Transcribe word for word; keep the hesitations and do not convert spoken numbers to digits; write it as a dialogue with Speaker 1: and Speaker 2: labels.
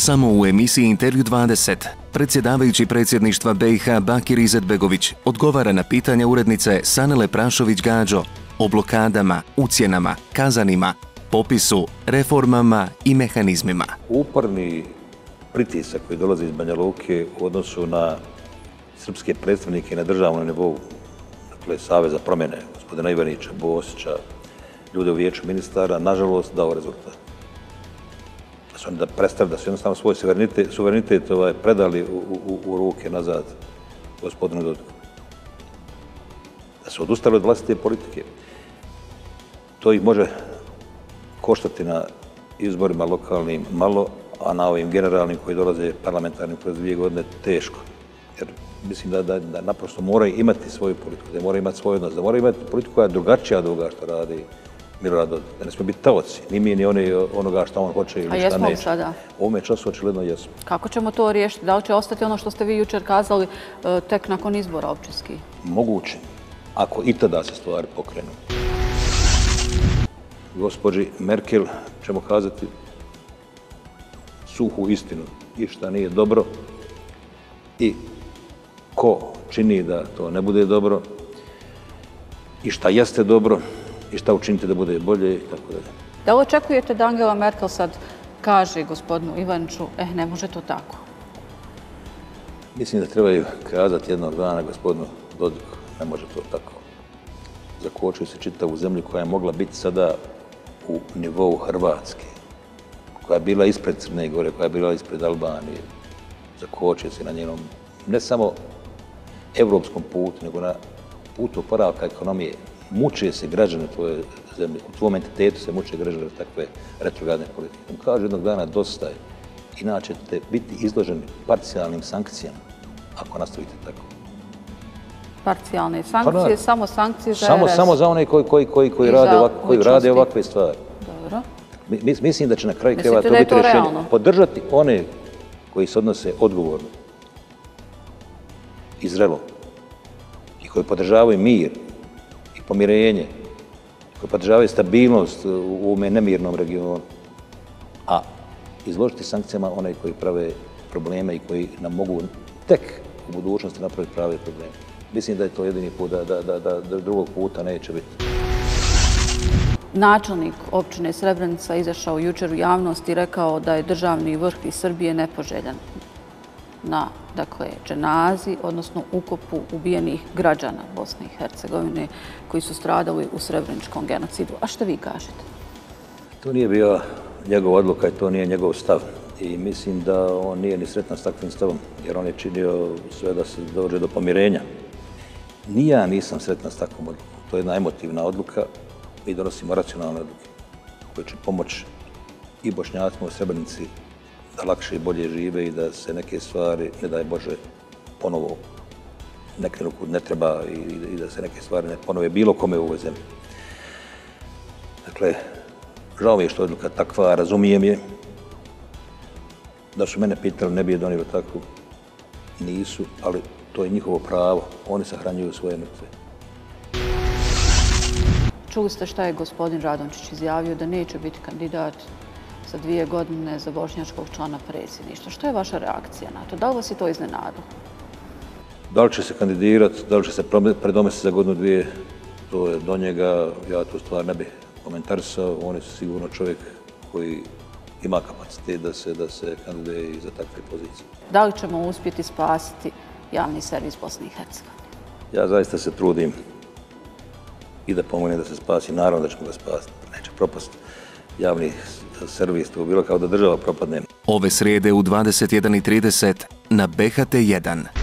Speaker 1: Samo u emisiji Intervju dvadeset predsjedavajući predsjedništva B i H Bakir Izetbegović odgovara na pitanja urednice Sanele Prašović-Gađo o blokadama, ucjenama, kazanima, popisu, reformama i mehanizmima.
Speaker 2: Uporni pritisak koji dolazi iz Banja Luke u odnosu na srpske predstavnike na državnom nivou, dakle Saveza promjene, gospodina Ivanića, Bosića, ljude u vijeću ministara, nažalost dao rezultat. Da su oni da predstavili, da su jednostavno svoj suverenitet, suverenitet ovaj, predali u, u, u ruke nazad gospodinu Dodiku. Da su odustali od vlastite politike. To ih može koštati na izborima lokalnim malo, a na ovim generalnim koji dolaze parlamentarnim kroz dvije godine teško. Jer mislim da, da, da naprosto moraju imati svoju politiku, da moraju imati svoj odnos, da moraju imati politiku koja je drugačija od ovoga što radi Milorad Dodik. Da ne smo biti taoci, ni mi ni oni onoga što on hoće ili šta neće.
Speaker 3: A jesmo li sada?
Speaker 2: U ovome času očigledno jesmo.
Speaker 3: Kako ćemo to riješiti? Da li će ostati ono što ste vi jučer kazali tek nakon izbora općinskih?
Speaker 2: Moguće, ako i tada se stvari pokrenu. Gospođi Merkel ćemo kazati suhu istinu i šta nije dobro i ko čini da to ne bude dobro i šta jeste dobro i šta učinite da bude bolje i tako dalje.
Speaker 3: Da li očekujete da Angela Merkel sad kaže gospodinu Ivaniću, eh, ne može to tako?
Speaker 2: Mislim da trebaju kazati jednog dana gospodinu Dodiku, ne može to tako. Zakočio se čitavu zemlju koja je mogla biti sada u nivou Hrvatske, koja je bila ispred Crne Gore, koja je bila ispred Albanije. Zakočio se na njenom, ne samo evropskom putu, nego na putu oporavka ekonomije. Muče se građani tvoje zemlje, u tvojom entitetu se muče građani takve retrogradne politike. On kaže jednog dana dosta je, inače ćete biti izloženi parcijalnim sankcijama ako nastavite tako.
Speaker 3: Parcijalne sankcije, samo sankcije za
Speaker 2: samo,
Speaker 3: R S?
Speaker 2: Samo za one koji, koji, koji, koji, rade, ovak, koji rade ovakve stvari.
Speaker 3: Dobro.
Speaker 2: Mi, mislim da će na kraju krajeva to biti rješenje. Podržati one koji se odnose odgovorno i zrelo i koji podržavaju mir i pomirenje, koji podržavaju stabilnost u ovome nemirnom regionu, a izložiti sankcijama one koji prave probleme i koji nam mogu tek u budućnosti napraviti prave probleme. Mislim da je to jedini put, da, da, da, da drugog puta neće biti.
Speaker 3: Načelnik općine Srebrenica izašao jučer u javnost i rekao da je državni vrh iz Srbije nepoželjan na, dakle, dženazi, odnosno ukopu ubijenih građana Bosne i Hercegovine koji su stradali u srebreničkom genocidu. A što vi kažete?
Speaker 2: To nije bio njegov odluka i to nije njegov stav. I mislim da on nije ni sretan s takvim stavom, jer on je činio sve da se dođe do pomirenja. Ni ja nisam sretan s takvom odlukom. To je jedna emotivna odluka. Mi donosimo racionalne odluke koje će pomoći i Bošnjacima u Srebrenici da lakše i bolje žive i da se neke stvari, ne daj Bože, ponovo neke ruku ne treba i, i da se neke stvari ne ponove bilo kome u ovoj zemlji. Dakle, žao mi je što je odluka takva, razumijem je. Da su mene pitali, ne bi je donio takvu. Nisu, ali to je njihovo pravo. Oni sahranjuju svoje mrtve.
Speaker 3: Čuli ste šta je gospodin Radončić izjavio da neće biti kandidat za dvije godine za bošnjačkog člana predsjedništva. Što je vaša reakcija na to? Da li vas je to iznenadilo?
Speaker 2: Da li će se kandidirati, da li će se predomestiti za godinu dvije, to je do njega. Ja tu stvar ne bih komentarisao. On je sigurno čovjek koji ima kapacitet da se, da se kandiduje i za takve pozicije.
Speaker 3: Da li ćemo uspjeti spasiti javni servis Bosne i Hercegovine?
Speaker 2: Ja zaista se trudim i da pomognem da se spasi. Naravno da ćemo ga spasiti. Neće propasti javni servis, to bilo kao da država propadne.
Speaker 1: Ove srijede u dvadeset jedan i trideset na B H T jedan.